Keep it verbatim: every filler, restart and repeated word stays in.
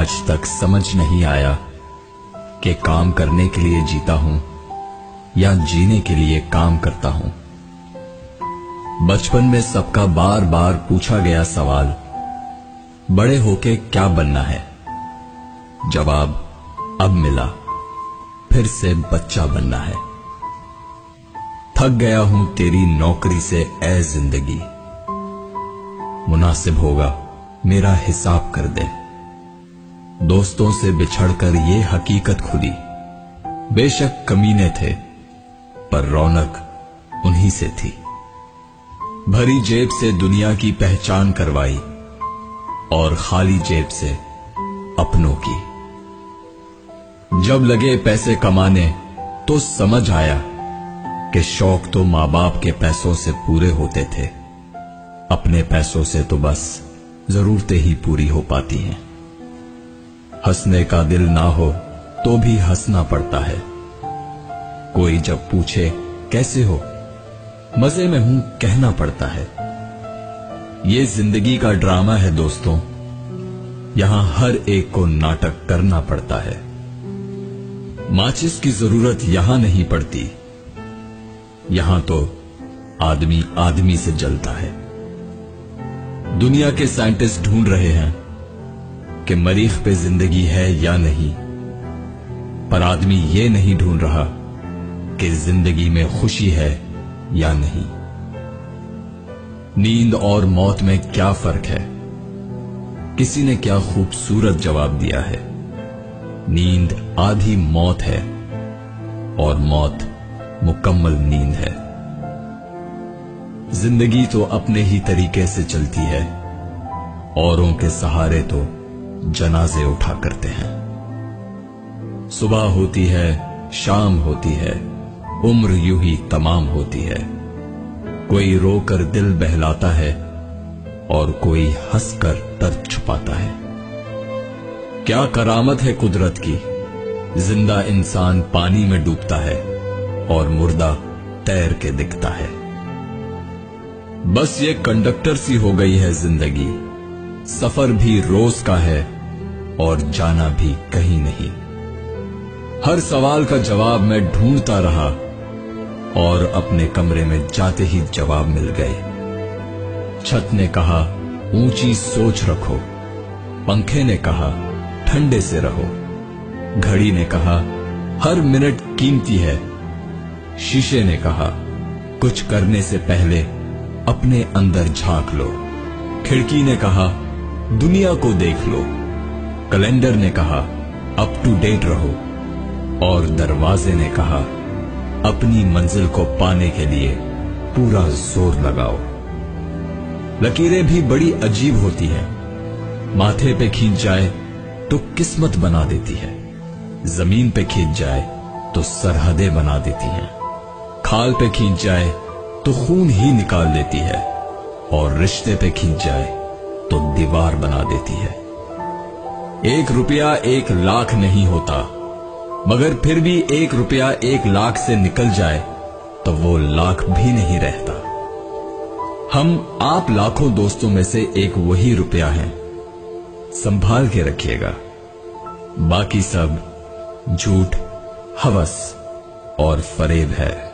आज तक समझ नहीं आया कि काम करने के लिए जीता हूं या जीने के लिए काम करता हूं। बचपन में सबका बार बार पूछा गया सवाल, बड़े होके क्या बनना है? जवाब अब मिला, फिर से बच्चा बनना है। थक गया हूं तेरी नौकरी से ए जिंदगी, मुनासिब होगा मेरा हिसाब कर दे। दोस्तों से बिछड़कर ये हकीकत खुली, बेशक कमीने थे पर रौनक उन्हीं से थी। भरी जेब से दुनिया की पहचान करवाई और खाली जेब से अपनों की। जब लगे पैसे कमाने तो समझ आया कि शौक तो मां बाप के पैसों से पूरे होते थे, अपने पैसों से तो बस जरूरतें ही पूरी हो पाती हैं। हंसने का दिल ना हो तो भी हंसना पड़ता है। कोई जब पूछे कैसे हो, मजे में हूं कहना पड़ता है। ये जिंदगी का ड्रामा है दोस्तों, यहां हर एक को नाटक करना पड़ता है। माचिस की जरूरत यहां नहीं पड़ती, यहां तो आदमी आदमी से जलता है। दुनिया के साइंटिस्ट ढूंढ रहे हैं कि मरीख पे जिंदगी है या नहीं, पर आदमी ये नहीं ढूंढ रहा कि जिंदगी में खुशी है या नहीं। नींद और मौत में क्या फर्क है? किसी ने क्या खूबसूरत जवाब दिया है, नींद आधी मौत है और मौत मुकम्मल नींद है। जिंदगी तो अपने ही तरीके से चलती है, औरों के सहारे तो जनाजे उठा करते हैं। सुबह होती है, शाम होती है, उम्र यूं ही तमाम होती है। कोई रोकर दिल बहलाता है और कोई हंसकर दर्द छुपाता है। क्या करामत है कुदरत की, जिंदा इंसान पानी में डूबता है और मुर्दा तैर के दिखता है। बस ये कंडक्टर सी हो गई है जिंदगी, सफर भी रोज का है और जाना भी कहीं नहीं। हर सवाल का जवाब मैं ढूंढता रहा और अपने कमरे में जाते ही जवाब मिल गए। छत ने कहा ऊंची सोच रखो, पंखे ने कहा ठंडे से रहो, घड़ी ने कहा हर मिनट कीमती है, शीशे ने कहा कुछ करने से पहले अपने अंदर झांक लो, खिड़की ने कहा दुनिया को देख लो, कैलेंडर ने कहा अप टू डेट रहो और दरवाजे ने कहा अपनी मंजिल को पाने के लिए पूरा जोर लगाओ। लकीरें भी बड़ी अजीब होती हैं, माथे पे खींच जाए तो किस्मत बना देती है, जमीन पे खींच जाए तो सरहदें बना देती हैं, खाल पे खींच जाए तो खून ही निकाल देती है और रिश्ते पे खींच जाए तो दीवार बना देती है। एक रुपया एक लाख नहीं होता, मगर फिर भी एक रुपया एक लाख से निकल जाए तो वो लाख भी नहीं रहता। हम आप लाखों दोस्तों में से एक वही रुपया है, संभाल के रखिएगा। बाकी सब झूठ, हवस और फरेब है।